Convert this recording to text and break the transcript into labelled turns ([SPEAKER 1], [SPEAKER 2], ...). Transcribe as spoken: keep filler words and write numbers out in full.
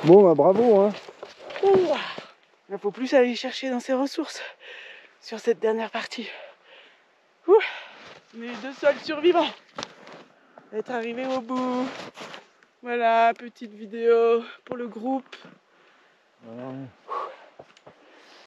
[SPEAKER 1] Bon, bah bravo, hein.
[SPEAKER 2] Il faut plus aller chercher dans ses ressources sur cette dernière partie. Ouh. On est les deux seuls survivants. Être arrivé au bout. Voilà, petite vidéo pour le groupe.
[SPEAKER 1] Voilà.